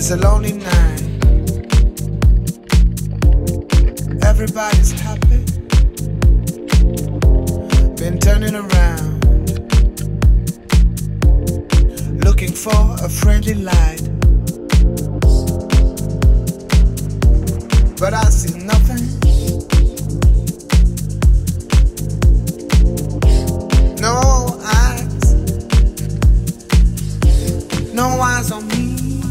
It's a lonely night. Everybody's happy. Been turning around, looking for a friendly light, but I see nothing. No eyes, no eyes on me.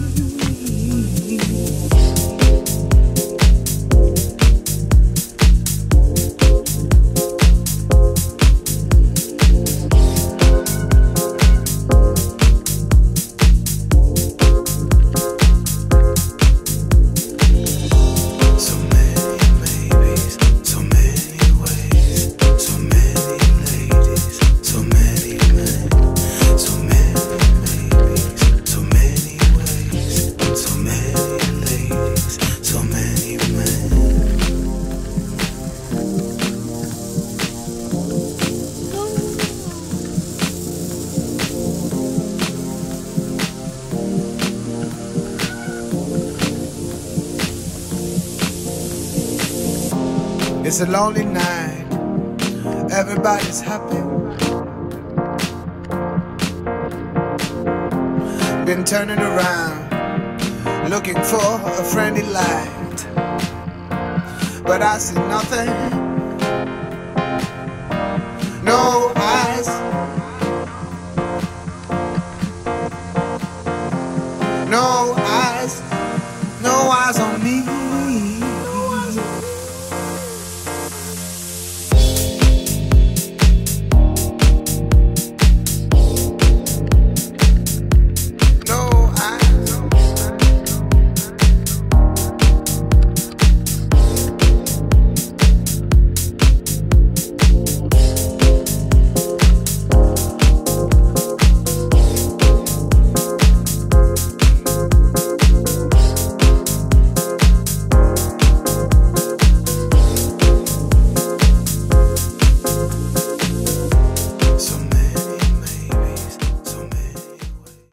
It's a lonely night. Everybody's happy. Been turning around, looking for a friendly light, but I see nothing.